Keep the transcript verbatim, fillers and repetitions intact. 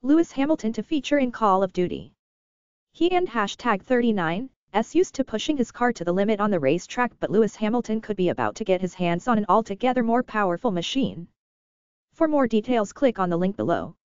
Lewis Hamilton to feature in Call of Duty. He and hashtag thirty-nine S used to pushing his car to the limit on the racetrack, but Lewis Hamilton could be about to get his hands on an altogether more powerful machine. For more details, click on the link below.